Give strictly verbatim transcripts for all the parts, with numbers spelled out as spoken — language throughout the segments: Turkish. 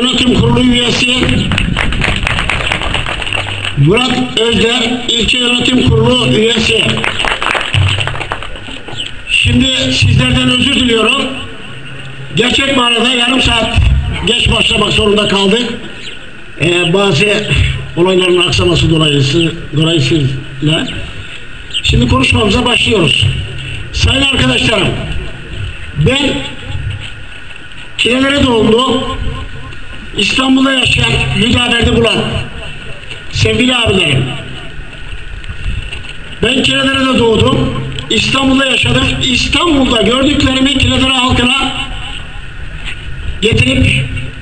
Yönetim Kurulu üyesi Murat Özder, İlçe Yönetim Kurulu üyesi. Şimdi sizlerden özür diliyorum. Gerçek manada yarım saat geç başlamak zorunda kaldık. Ee, bazı olayların aksaması dolayısıyla, dolayısıyla. Şimdi konuşmamıza başlıyoruz. Sayın arkadaşlarım, ben Kilelere doğumlu, İstanbul'da yaşayan Hüdaverdi Bulan sevgili abilerim. Ben Kiledere'de doğdum, İstanbul'da yaşadım. İstanbul'da gördüklerimi Kiledere halkına getirip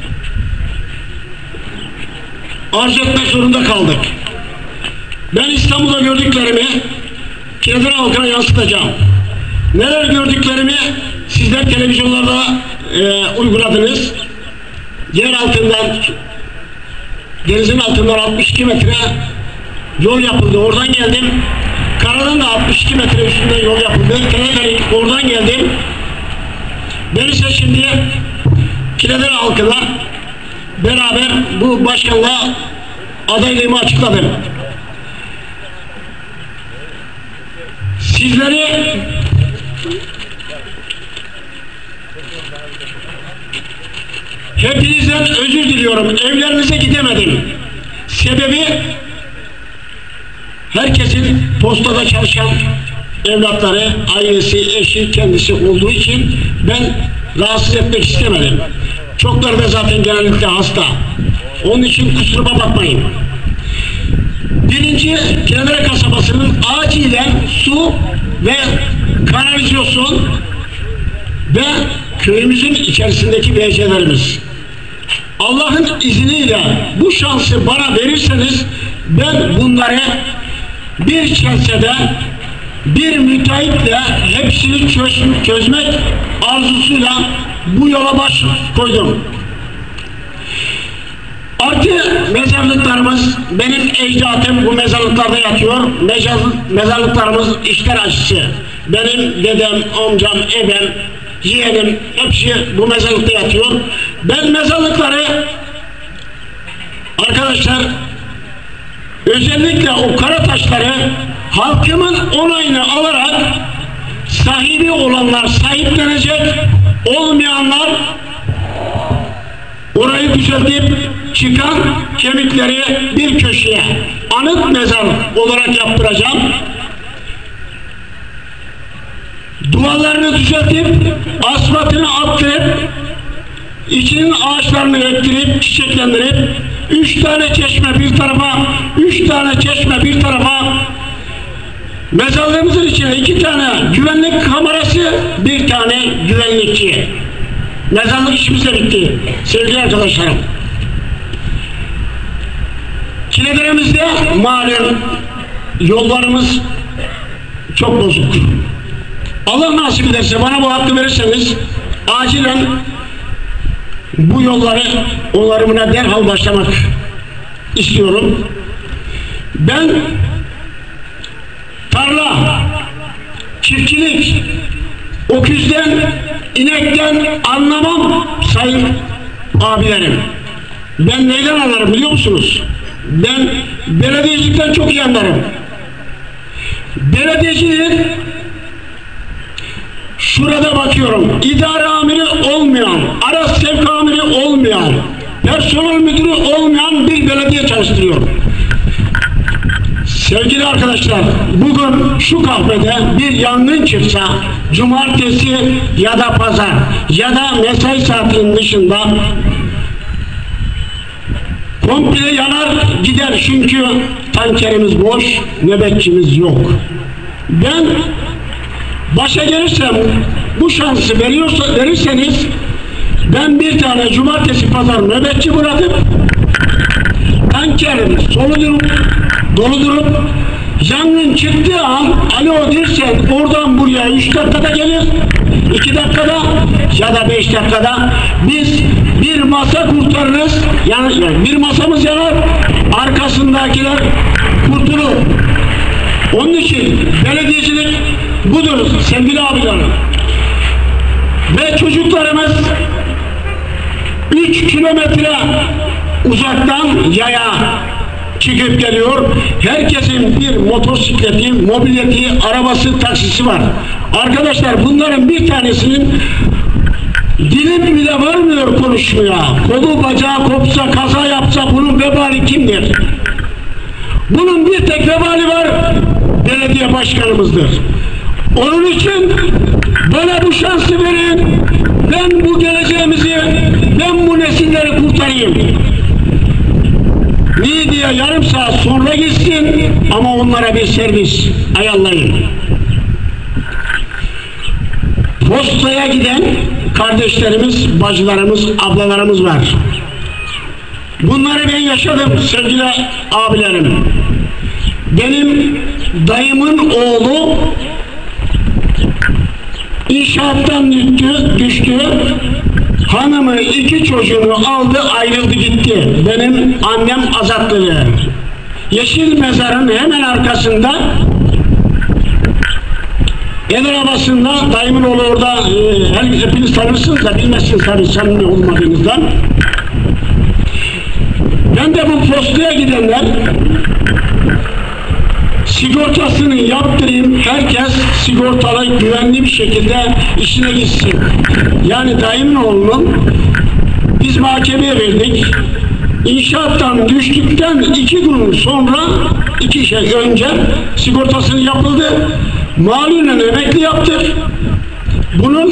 arz etmek zorunda kaldık. Ben İstanbul'da gördüklerimi Kiledere halkına yansıtacağım. Neler gördüklerimi sizler televizyonlarda e, uyguladınız. Yer altından, denizin altından altmış iki metre yol yapıldı. Oradan geldim. Karadan da altmış iki metre üstünde yol yapıldı. Kiledere, oradan geldim. Ben ise şimdi Kiledere halkına beraber bu başkanlığa adaylığımı açıkladım. Sizleri hepinizden özür diliyorum. Evlerinize gidemedim. Sebebi herkesin postada çalışan evlatları, ailesi, eşi, kendisi olduğu için ben rahatsız etmek istemedim. Çokları da zaten genellikle hasta. Onun için kusuruma bakmayın. Birinci, Kiledere kasabasının acilen su ve kanalizasyon ve köyümüzün içerisindeki B C'lerimiz. Allah'ın izniyle bu şansı bana verirseniz ben bunları bir çelsede bir müteahhitle hepsini çöz, çözmek arzusuyla bu yola baş koydum. Artı mezarlıklarımız, benim ecdatım bu mezarlıklarda yatıyor. Mezarlıklarımız işler acısı. Benim dedem, amcam, ebem, yeğenim hepsi bu mezarlıkta yatıyor. Ben mezarlıkları arkadaşlar özellikle o kara taşları halkımın onayını alarak sahibi olanlar sahiplenecek, olmayanlar orayı düzeltip çıkan kemikleri bir köşeye anıt mezar olarak yaptıracağım. Duvarlarını düzeltip asfaltını attırıp içinin ağaçlarını ektirip çiçeklendirip üç tane çeşme bir tarafa, üç tane çeşme bir tarafa, mezarlığımızın içine iki tane güvenlik kamerası, bir tane güvenlikçi. Mezarlık işimiz de bitti sevgili arkadaşlarım. Kilederemizde malum yollarımız çok bozuk. Allah nasip ederse bana bu hakkı verirseniz acilen bu yolları onarımına derhal başlamak istiyorum. Ben tarla, çiftçilik, öküzden, inekten anlamam sayın abilerim. Ben neyden anlarım biliyor musunuz? Ben belediyecilikten çok iyi anlarım. Belediyecilik şurada bakıyorum, idare amiri olmayan, araç sevk amiri olmayan, personel müdürü olmayan bir belediye çalıştırıyorum. Sevgili arkadaşlar, bugün şu kahvede bir yangın çıksa, cumartesi ya da pazar ya da mesai saatinin dışında komple yanar gider, çünkü tankerimiz boş, nöbetçimiz yok. Ben başa gelirsem, bu şansı veriyorsa, verirseniz ben bir tane cumartesi pazar nöbetçi bırakıp tankerimiz solu durup, dolu durup yangın çıktığı an alo dersen oradan buraya üç dakikada gelir, iki dakikada ya da beş dakikada biz bir masa kurtarırız. Yani, yani bir masamız yanar, arkasındakiler kurtulur. Onun için belediyecilik budur sevgili abilerim. Ve çocuklarımız üç kilometre uzaktan yaya çıkıp geliyor. Herkesin bir motosikleti, mobileti, arabası, taksisi var. Arkadaşlar bunların bir tanesinin dilim bile varmıyor konuşmaya. Kolu bacağı kopsa, kaza yapsa bunun vebali kimdir? Bunun bir tek vebali var. Belediye başkanımızdır. Onun için bana bu şansı verin. Ben bu geleceğimizi, ben bu nesilleri kurtarayım. Niye diye yarım saat sonra gitsin ama onlara bir servis ayarlayın. Postaya giden kardeşlerimiz, bacılarımız, ablalarımız var. Bunları ben yaşadım sevgili abilerim. Benim dayımın oğlu inşaattan düştü, düştü. Hanımı, iki çocuğunu aldı, ayrıldı gitti. Benim annem Azatlı'lı. Yeşil Mezar'ın hemen arkasında el arabasında dayımın oğlu orada, e, hepiniz tanırsınız da bilmezsiniz tabii samimi olmadığınızdan. Ben de bu postaya gidenler sigortasını yaptırayım, herkes sigortalı, güvenli bir şekilde işine gitsin. Yani dayımın oğlunun biz mahkemeye verdik. İnşaattan düştükten iki gün sonra, iki şey önce sigortasını yapıldı. Malumen emekli yaptık. Bunun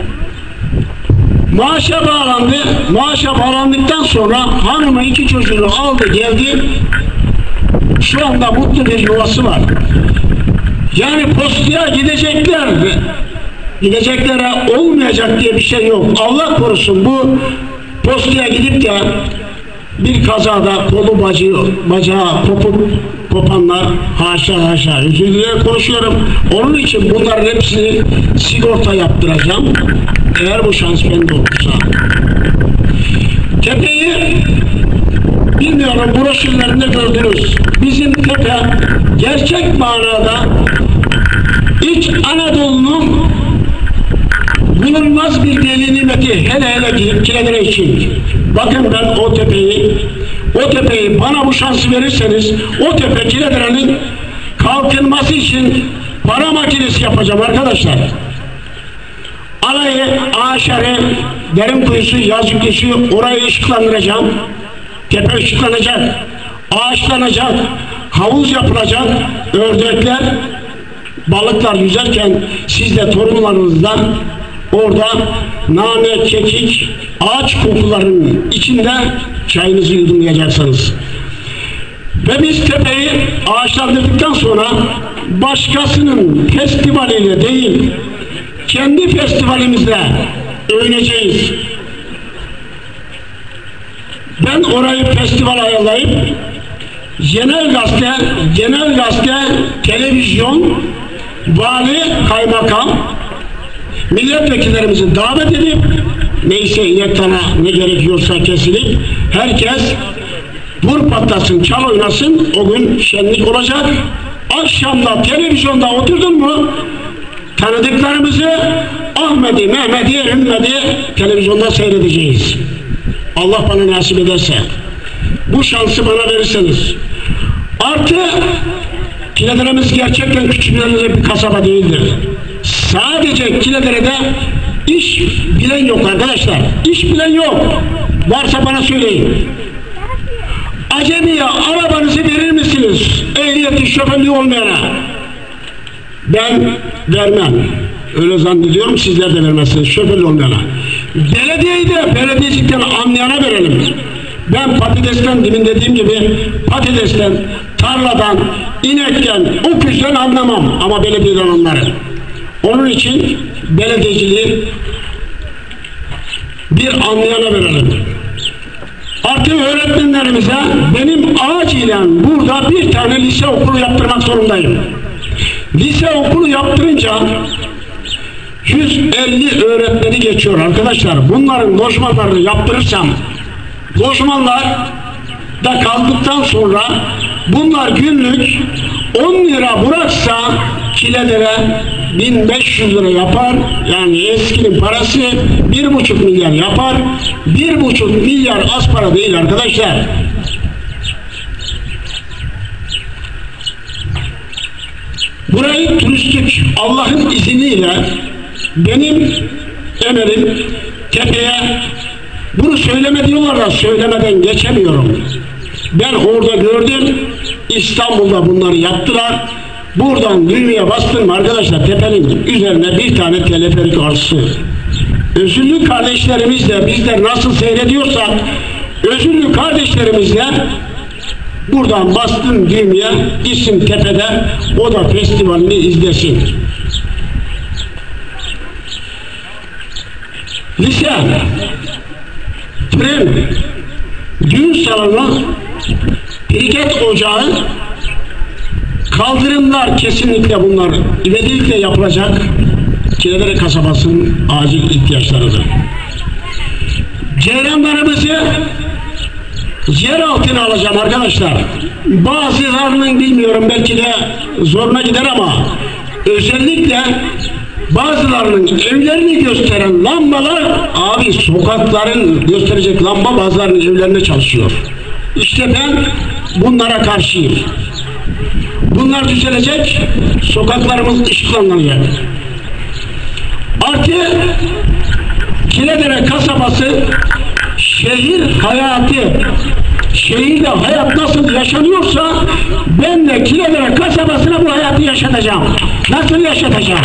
maaşa bağlandı. Maaşa bağlandıktan sonra hanımı iki çocuğunu aldı geldi. Şu anda mutlu bir yuvası var. Yani postaya gidecekler, gideceklere olmayacak diye bir şey yok. Allah korusun bu postaya gidip de bir kazada kolu bacağı, bacağı kopup kopanlar haşa haşa. Özür dilerim konuşuyorum. Onun için bunların hepsini sigorta yaptıracağım. Eğer bu şans bende olursa. Tepeyi bilmiyorum broşürlerinde gördünüz. Bizim tepe gerçek manada İç Anadolu'nun bulunmaz bir deli nimeti, hele hele Kiledere için. Bakın ben o tepeyi, o tepeyi bana bu şansı verirseniz o tepe Kiledere'nin kalkınması için para makinesi yapacağım arkadaşlar. Alayı, Ağaçarı, Derinkuyusu, Yazıklısı orayı ışıklandıracağım. Tepe ışıklanacak, ağaçlanacak, havuz yapılacak, ördekler, balıklar yüzerken siz de torunlarınızla orada nane, kekik, ağaç kokularının içinde çayınızı yudumlayacaksınız. Ve biz tepeyi ağaçlandırdıktan sonra başkasının festivaliyle değil, kendi festivalimizle övüneceğiz. Ben orayı festival ayarlayıp genel gazete, genel gazete, televizyon, vali, kaymakam, milletvekillerimizi davet edip neyse inektana ne gerekiyorsa kesilip herkes vur patlasın, çal oynasın, o gün şenlik olacak. Akşamda televizyonda oturdun mu tanıdıklarımızı Ahmet'i, Mehmet'i, Ümmed'i televizyonda seyredeceğiz. Allah bana nasip ederse. Bu şansı bana verirseniz. Artı Kiledere'miz gerçekten küçük bir kasaba değildir. Sadece Kiledere'de iş bilen yok arkadaşlar. İş bilen yok. Varsa bana söyleyin. Acemiye arabanızı verir misiniz? Ehliyeti, şoförlüğü olmayana. Ben vermem. Öyle zannediyorum, sizler de vermezsiniz şoförlü olmayana. Belediyeyi de belediyecilikten anlayana verelim. Ben patatesten, demin dediğim gibi patatesten, tarladan, inekten, öküzden anlamam ama belediyeden anlarım. Onun için belediyeciliği bir anlayana verelim. Artık öğretmenlerimize benim acilen burada bir tane lise okulu yaptırmak zorundayım. Lise okulu yaptırınca yüz elli öğretmeni geçiyor arkadaşlar. Bunların lojmanlarını yaptırırsam lojmanlar da kaldıktan sonra bunlar günlük on lira bıraksa Kileder'e bin beş yüz lira yapar. Yani eskinin parası bir buçuk milyar yapar. Bir buçuk milyar az para değil arkadaşlar. Burayı turistik, Allah'ın izniyle benim emerim tepeye, bunu söyleme diyorlar da söylemeden geçemiyorum. Ben orada gördüm, İstanbul'da bunları yaptılar. Buradan düğmeye bastım arkadaşlar, tepenin üzerine bir tane teleferik arsı. Özürlü kardeşlerimiz de bizler nasıl seyrediyorsak, özürlü kardeşlerimiz de buradan bastım düğmeye, gitsin tepede, o da festivalini izlesin. Lise, tren, düğün salonu, kriket ocağı, kaldırımlar kesinlikle bunlar ivedilikle yapılacak. Kiledere kasabasının acil ihtiyaçlarıdır. Ceylanlarımızı yer altına alacağım arkadaşlar. Bazılarının bilmiyorum belki de zoruna gider ama özellikle bazılarının evlerini gösteren lambalar, abi sokakların gösterecek lamba bazılarının evlerinde çalışıyor. İşte ben bunlara karşıyım. Bunlar düzelecek, sokaklarımız ışıklanacak. Artı Kiledere kasabası şehir hayatı, şehirde hayat nasıl yaşanıyorsa ben de Kiledere kasabasına bu hayatı yaşatacağım. Nasıl yaşatacağım?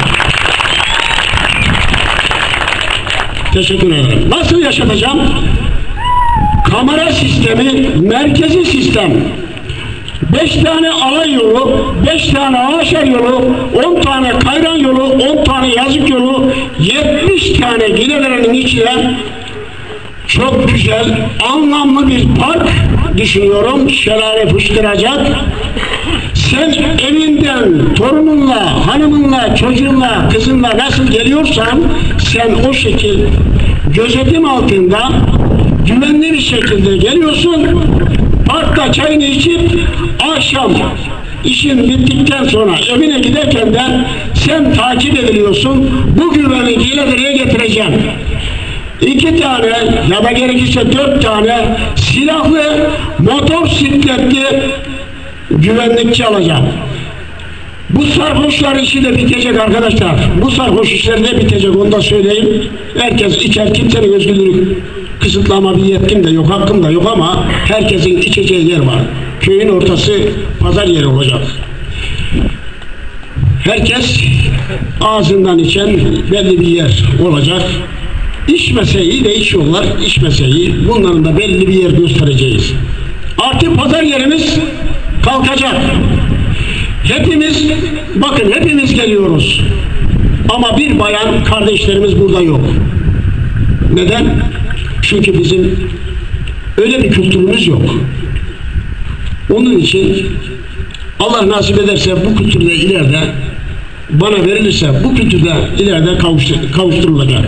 Teşekkür ederim. Nasıl yaşatacağım? Kamera sistemi, merkezi sistem. Beş tane alay yolu, beş tane aşer yolu, on tane kayran yolu, on tane yazık yolu, yetmiş tane Kiledere'nin içine çok güzel, anlamlı bir park düşünüyorum. Şelale fışkıracak. Sen evinden, torununla, hanımınla, çocuğunla, kızınla nasıl geliyorsan sen o şekil gözetim altında güvenli bir şekilde geliyorsun. Parkta çayını içip akşam işin bittikten sonra evine giderken de sen takip ediliyorsun. Bu güveni Kiledere'ye getireceğim. İki tane ya da gerekirse dört tane silahlı motosikletli güvenlikçi alacağım. Bu sarhoşlar işi de bitecek arkadaşlar. Bu sarhoş işleri de bitecek, onu da söyleyeyim. Herkes içer, kimsenin özgürlüğü kısıtlama bir yetkim de yok, hakkım da yok ama herkesin içeceği yer var. Köyün ortası pazar yeri olacak. Herkes ağzından içen belli bir yer olacak. İçmese iyi de içiyorlar, içmese iyi. Bunların da belli bir yer göstereceğiz. Artık pazar yerimiz kalkacak. Hepimiz, bakın hepimiz geliyoruz. Ama bir bayan kardeşlerimiz burada yok. Neden? Çünkü bizim öyle bir kültürümüz yok. Onun için Allah nasip ederse bu kültürde ileride bana verilirse bu kültürde ileride kavuşturulacak.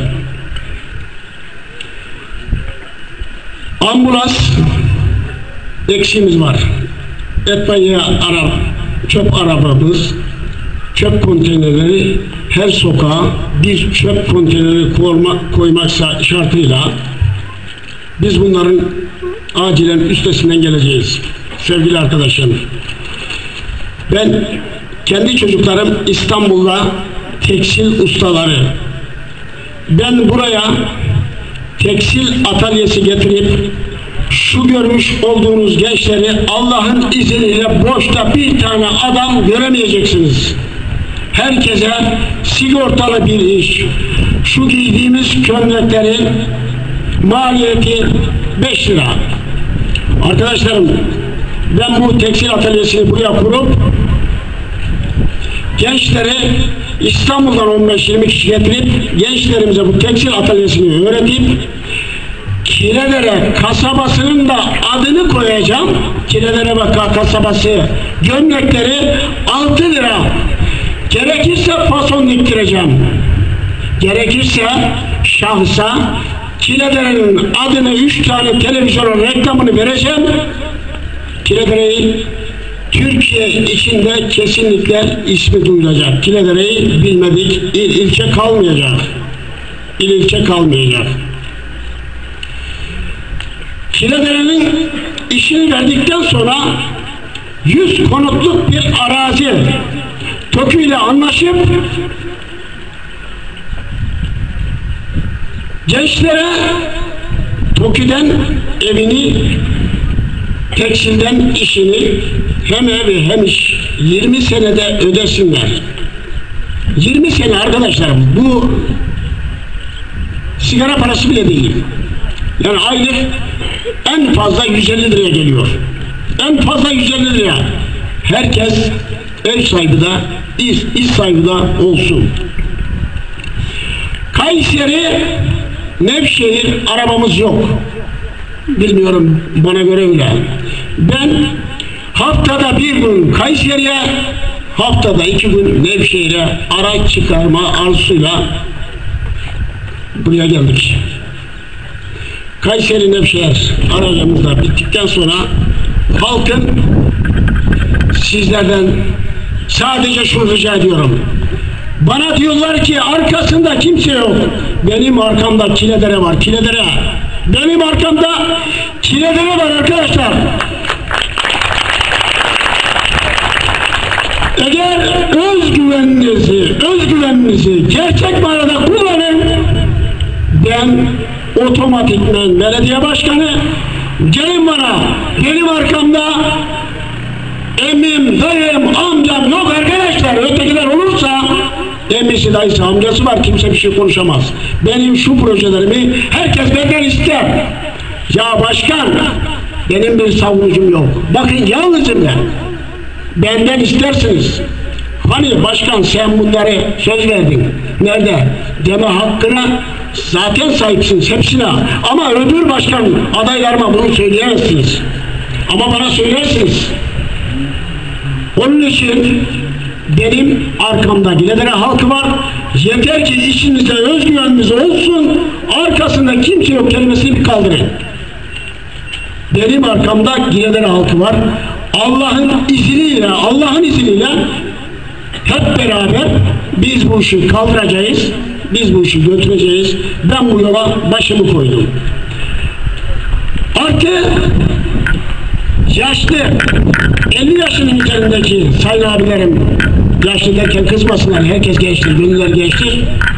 Ambulans eksiğimiz var. Etmanya ara, çöp arabamız, çöp konteynerleri her sokağa bir çöp konteyneri koyma, koymak şartıyla biz bunların acilen üstesinden geleceğiz. Sevgili arkadaşlarım, ben kendi çocuklarım İstanbul'da tekstil ustaları. Ben buraya tekstil atölyesi getirip şu görmüş olduğunuz gençleri Allah'ın izniyle boşta bir tane adam göremeyeceksiniz. Herkese sigortalı bir iş. Şu giydiğimiz gömleklerin maliyeti beş lira. Arkadaşlarım, ben bu tekstil atölyesini buraya kurup gençleri İstanbul'dan on beş yirmi kişi getirip gençlerimize bu tekstil atölyesini öğretip Kiledere kasabasının da adını koyacağım. Kiledere kasabası gömlekleri altı lira. Gerekirse fason diktireceğim. Gerekirse şahsa Kiledere'nin adını üç tane televizyonun reklamını vereceğim. Kiledere'yi Türkiye içinde kesinlikle ismi duyulacak. Kiledere'yi bilmedik. İl ilçe kalmayacak. İl ilçe kalmayacak. Kiledere'nin işini verdikten sonra yüz konutluk bir arazi TOKİ ile anlaşıp gençlere TOKİ'den evini, tekstilden işini hem evi hem iş yirmi senede ödesinler. yirmi sene arkadaşlar, bu sigara parası bile değil. Yani aylık en fazla yüz elli liraya geliyor. En fazla yüz elli liraya. Herkes ev sahibi de, iş, iş sahibi de olsun. Kayseri, Nevşehir arabamız yok. Bilmiyorum, bana göre öyle. Ben haftada bir gün Kayseri'ye, haftada iki gün Nevşehir'e araç çıkarma arzusuyla buraya geldik. Kayseri Nevşehir aracımız da bittikten sonra halkın sizlerden sadece şunu rica ediyorum. Bana diyorlar ki arkasında kimse yok. Benim arkamda Kiledere var, Kiledere. Benim arkamda Kiledere var arkadaşlar. Eğer özgüveninizi, özgüveninizi gerçek manada kullanın, ben otomatikmen belediye başkanı, gelin bana, benim arkamda emmim, dayım, amcam yok arkadaşlar. Ötekiler olursa emmisi, dayısı, amcası var, kimse bir şey konuşamaz. Benim şu projelerimi herkes benden ister. Ya başkan, benim bir savunucum yok. Bakın yalnızım ben. Benden istersiniz. Hani başkan sen bunları söz verdin. Nerede? Deme hakkına zaten sahipsiniz hepsine. Ama öbür başkan adaylarıma bunu söyleyemezsiniz. Ama bana söylersiniz. Onun için benim arkamda Kiledere halkı var. Yeter ki içinizde özgüveniniz olsun. Arkasında kimse yok kelimesini bir kaldırın. Benim arkamda Kiledere halkı var. Allah'ın izniyle, Allah'ın izniyle hep beraber biz bu işi kaldıracağız. Biz bu işi götüreceğiz. Ben bu yola başımı koydum. Artık yaşlı, elli yaşının üzerindeki sayın abilerim, yaşlı derken kızmasınlar, herkes gençtir, gönüller gençtir.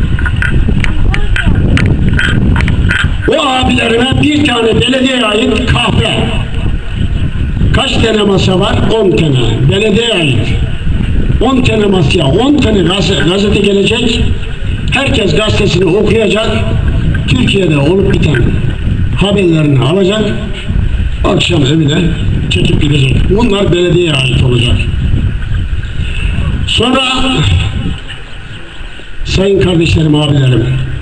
O abilerime bir tane belediyeye ait kahve, kaç tane masa var? on tane. Belediyeye ait. on tane masaya, on tane gazete, gazete gelecek. Herkes gazetesini okuyacak. Türkiye'de olup biten haberlerini alacak. Akşam evine çekip gidecek. Bunlar belediyeye ait olacak. Sonra sayın kardeşlerim, abilerim,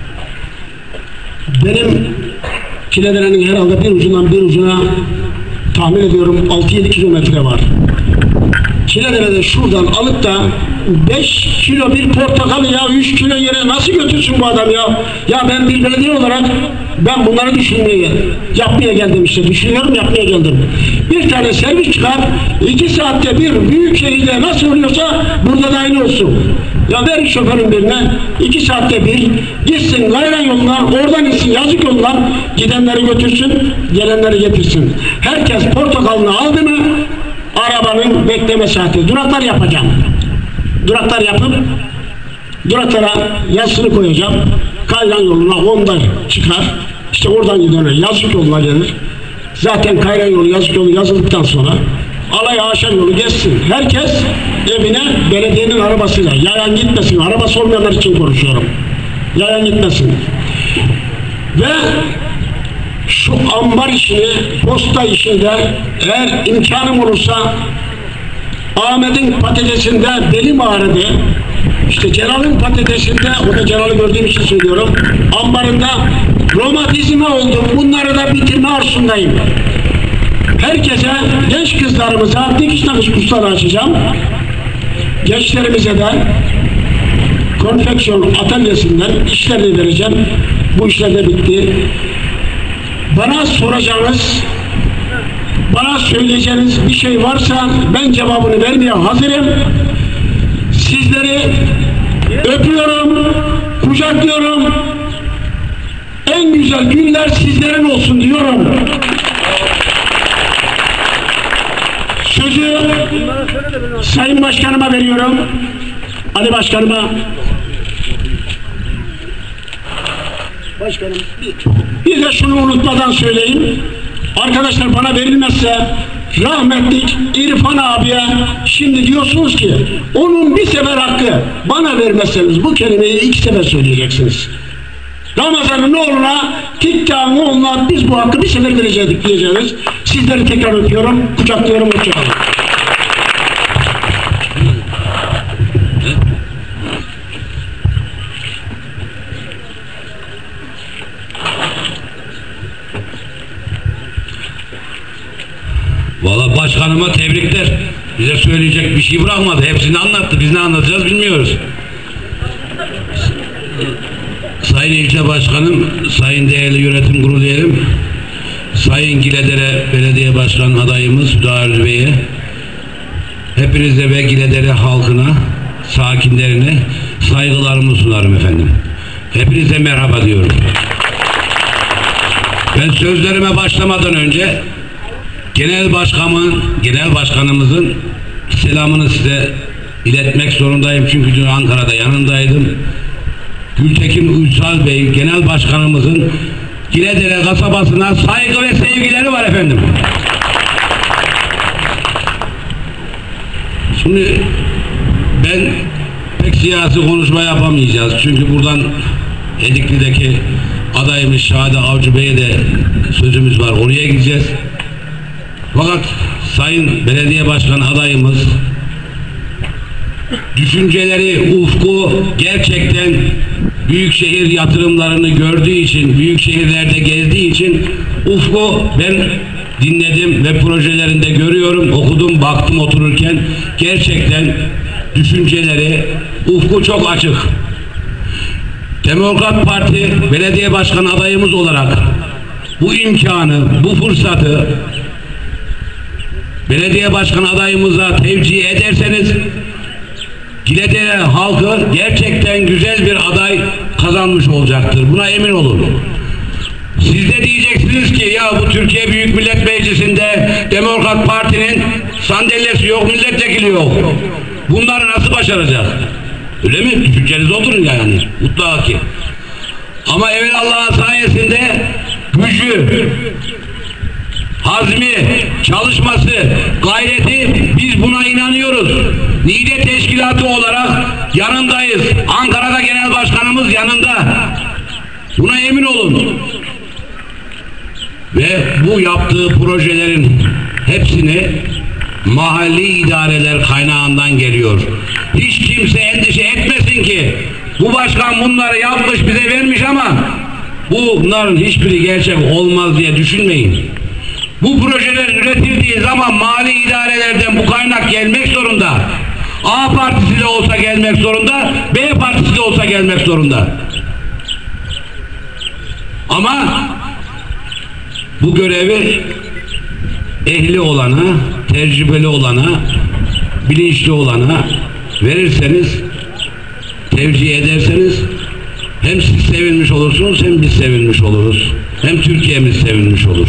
benim Kiledere'nin herhalde bir ucundan bir ucuna tahmin ediyorum altı yedi kilometre var. Kiledere'de şuradan alıp da beş kilo bir portakal ya üç kilo yere nasıl götürsün bu adam ya? Ya ben bir belediye olarak ben bunları düşünmeye, yapmaya geldim işte. Düşünüyorum, yapmaya geldim. Bir tane servis çıkar, iki saatte bir büyük şehirde nasıl oluyorsa burada da aynı olsun. Ya verin şoförün birine, iki saatte bir gitsin gayran yolundan, oradan insin yazık yolundan, gidenleri götürsün, gelenleri getirsin. Herkes portakalını aldı mı, arabanın bekleme saati, duraklar yapacağım. Duraklar yapıp, duraklara yazısını koyacağım. Kayran yoluna onda çıkar. İşte oradan gidenler yazık yoluna gelir. Zaten Kayran yolu, yazık yolu yazıldıktan sonra alay aşağı yolu geçsin. Herkes evine belediyenin arabasıyla. Yayan gitmesin. Arabası olmayanlar için konuşuyorum. Yayan gitmesin. Ve şu ambar işini, posta işinde eğer imkanım olursa Ahmet'in patatesinde belim ağrıdı. İşte Celal'in patatesinde, o da Celal'ı gördüğüm için söylüyorum, ambarında romatizma oldum. Bunları da bitirme arzusundayım. Herkese, genç kızlarımıza dikiş nakış kursları açacağım. Gençlerimize de konfeksiyon atölyesinden işlerini vereceğim. Bu işler de bitti. Bana soracağınız bana söyleyeceğiniz bir şey varsa ben cevabını vermeye hazırım. Sizleri öpüyorum, kucaklıyorum. En güzel günler sizlerin olsun diyorum. Sözü Sayın Başkanıma veriyorum. Ali Başkanıma. Başkanım, bir de şunu unutmadan söyleyeyim. Arkadaşlar, bana verilmezse rahmetlik İrfan abiye şimdi diyorsunuz ki onun bir sefer hakkı, bana vermezseniz bu kelimeyi iki sefer söyleyeceksiniz. Ramazan'ın oğluna, Tikka'nın oğluna biz bu hakkı bir sefer verecektik diyeceğiz. Sizleri tekrar öpüyorum, kucaklıyorum, hoşçakalın. Valla başkanıma tebrikler. Bize söyleyecek bir şey bırakmadı. Hepsini anlattı. Biz ne anlatacağız bilmiyoruz. Sayın İlçe Başkanım, Sayın değerli yönetim kurulu üyelerim, Sayın Giledere Belediye Başkan adayımız Hüdayi Bey'e, hepinize ve Giledere halkına, sakinlerine saygılarımı sunarım efendim. Hepinize merhaba diyorum. Ben sözlerime başlamadan önce Genel Başkanımın, Genel Başkanımızın selamını size iletmek zorundayım. Çünkü dün Ankara'da yanındaydım. Gültekin Uysal Bey, Genel Başkanımızın Giledere kasabasına saygı ve sevgileri var efendim. Şimdi ben pek siyasi konuşma yapamayacağız. Çünkü buradan Edikli'deki adayımız Şadi Avcı Bey'e de sözümüz var. Oraya gideceğiz. Fakat Sayın Belediye Başkanı adayımız düşünceleri, ufku gerçekten büyükşehir yatırımlarını gördüğü için, büyük şehirlerde gezdiği için ufku ben dinledim ve projelerinde görüyorum, okudum, baktım otururken. Gerçekten düşünceleri, ufku çok açık. Demokrat Parti Belediye Başkanı adayımız olarak bu imkanı, bu fırsatı belediye başkanı adayımıza tevcih ederseniz Giledere halkı gerçekten güzel bir aday kazanmış olacaktır. Buna emin olun. Siz de diyeceksiniz ki ya bu Türkiye Büyük Millet Meclisi'nde Demokrat Parti'nin sandalyesi yok, milletvekili yok. Bunları nasıl başaracak? Öyle mi? Düşünceniz olur yani. Mutlaka ki. Ama evvelallah sayesinde gücü, hazmi, çalışması, gayreti, biz buna inanıyoruz. Niğde Teşkilatı olarak yanındayız. Ankara'da Genel Başkanımız yanında. Buna emin olun. Ve bu yaptığı projelerin hepsini mahalli idareler kaynağından geliyor. Hiç kimse endişe etmesin ki bu başkan bunları yapmış, bize vermiş ama bunların hiçbiri gerçek olmaz diye düşünmeyin. Bu projeler üretildiği zaman mali idarelerden bu kaynak gelmek zorunda. A partisi de olsa gelmek zorunda, B partisi de olsa gelmek zorunda. Ama bu görevi ehli olana, tecrübeli olana, bilinçli olana verirseniz, tevcih ederseniz hem siz sevinmiş olursunuz, hem biz sevinmiş oluruz. Hem Türkiye'miz sevinmiş olur.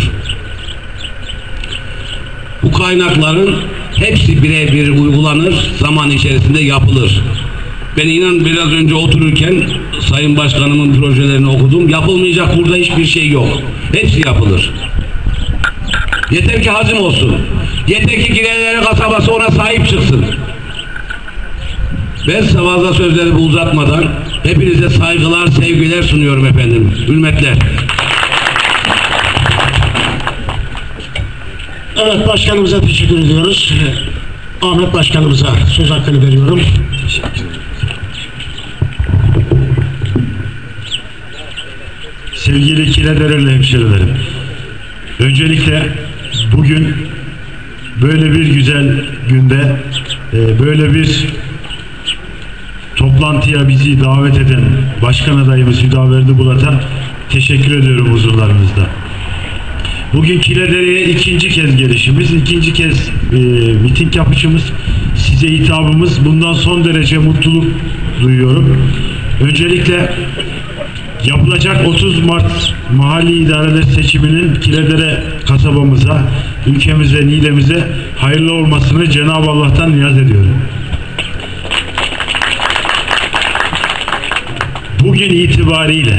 Bu kaynakların hepsi birebir uygulanır, zaman içerisinde yapılır. Ben inan biraz önce otururken Sayın Başkanımın projelerini okudum. Yapılmayacak burada hiçbir şey yok. Hepsi yapılır. Yeter ki hazım olsun. Yeter ki Giledere kasabası ona sahip çıksın. Ben fazla sözlerimi uzatmadan hepinize saygılar, sevgiler sunuyorum efendim. Hürmetler. Evet, başkanımıza teşekkür ediyoruz. Ahmet Başkanımıza söz hakkını veriyorum. Teşekkür ederim. Sevgili Giledere'li hemşerilerim, öncelikle bugün böyle bir güzel günde böyle bir toplantıya bizi davet eden Başkan adayımız Hüdaverdi Bulat'a teşekkür ediyorum huzurlarınızda. Bugün Kiledere'ye ikinci kez gelişimiz, ikinci kez e, miting yapışımız, size hitabımız. Bundan son derece mutluluk duyuyorum. Öncelikle yapılacak otuz Mart mahalli idareler seçiminin Kiledere kasabamıza, ülkemize, Niğde'mize hayırlı olmasını Cenab-ı Allah'tan niyaz ediyorum. Bugün itibariyle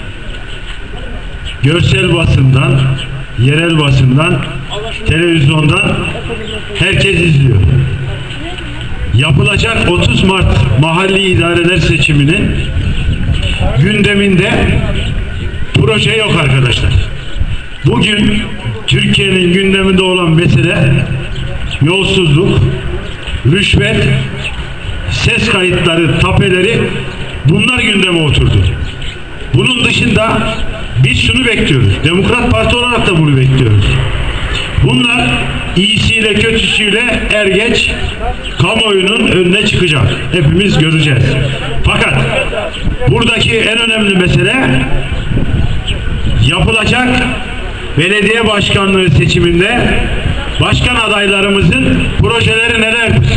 görsel basından, yerel basından, televizyondan herkes izliyor. Yapılacak otuz Mart mahalli idareler seçiminin gündeminde proje yok arkadaşlar. Bugün Türkiye'nin gündeminde olan mesele yolsuzluk, rüşvet, ses kayıtları, tapeleri, bunlar gündeme oturdu. Bunun dışında biz şunu bekliyoruz. Demokrat Parti olarak da bunu bekliyoruz. Bunlar iyisiyle kötüsüyle er geç kamuoyunun önüne çıkacak. Hepimiz göreceğiz. Fakat buradaki en önemli mesele yapılacak belediye başkanlığı seçiminde başkan adaylarımızın projeleri nelerdir?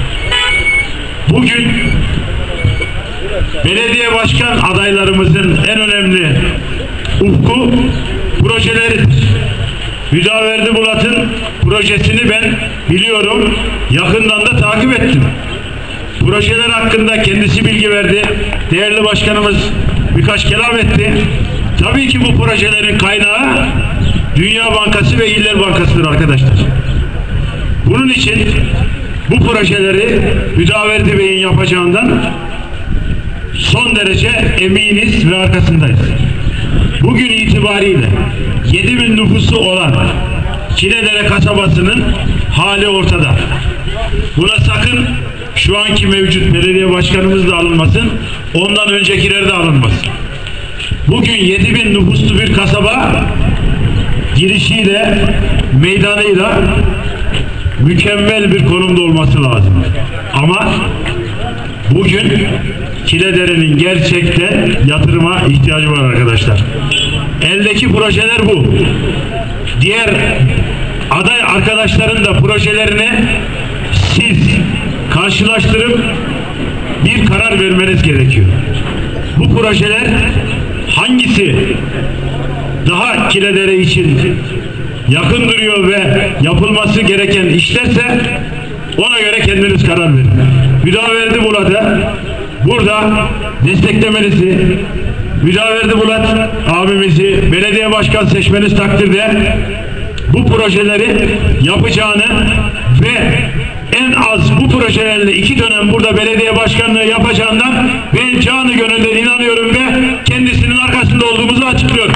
Bugün belediye başkan adaylarımızın en önemli ufku projeleridir. Hüdaverdi Bulat'ın projesini ben biliyorum, yakından da takip ettim. Projeler hakkında kendisi bilgi verdi. Değerli başkanımız birkaç kelam etti. Tabii ki bu projelerin kaynağı Dünya Bankası ve İller Bankası'dır arkadaşlar. Bunun için bu projeleri Hüdaverdi Bey'in yapacağından son derece eminiz ve arkasındayız. Bugün itibariyle yedi bin nüfusu olan Kiledere kasabasının hali ortada. Buna sakın şu anki mevcut belediye başkanımız da alınmasın, ondan öncekiler de alınmasın. Bugün yedi bin nüfuslu bir kasaba girişiyle, meydanıyla mükemmel bir konumda olması lazım. Ama bugün Kiledere'nin gerçekten yatırıma ihtiyacı var arkadaşlar. Eldeki projeler bu. Diğer aday arkadaşların da projelerini siz karşılaştırıp bir karar vermeniz gerekiyor. Bu projeler hangisi daha Kiledere için yakın duruyor ve yapılması gereken işlerse ona göre kendiniz karar verin. Hüdaverdi Bulat'ı burada desteklemenizi, Hüdaverdi Bulat abimizi belediye başkan seçmeniz takdirde bu projeleri yapacağını ve en az bu projelerle iki dönem burada belediye başkanlığı yapacağından ben canı gönülden inanıyorum ve kendisinin arkasında olduğumuzu açıklıyorum.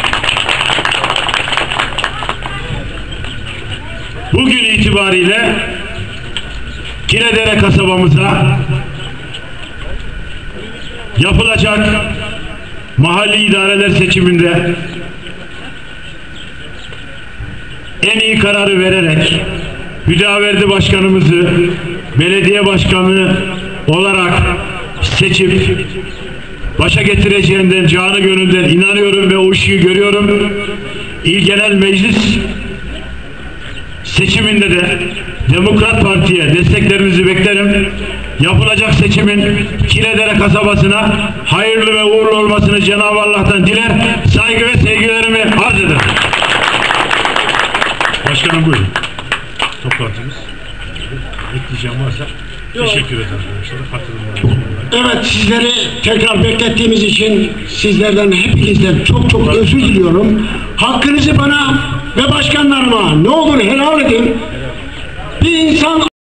Bugün itibariyle Kiledere kasabamıza yapılacak mahalli idareler seçiminde en iyi kararı vererek Hüdaverdi başkanımızı belediye başkanı olarak seçip başa getireceğinden canı gönülden inanıyorum ve o ışığı görüyorum. İl Genel Meclis seçiminde de Demokrat Parti'ye desteklerinizi beklerim. Yapılacak seçimin Kiledere kasabasına hayırlı ve uğurlu olmasını Cenab-ı Allah'tan diler, saygı ve sevgilerimi arz ederim. Başkanım buyurun. Toplantımız. Ekleyeceğim varsa teşekkür ederim arkadaşlar. Evet, sizleri tekrar beklettiğimiz için sizlerden hepinizden çok çok özür diliyorum. Hakkınızı bana ve başkanlarıma ne olur helal edin. Bir insan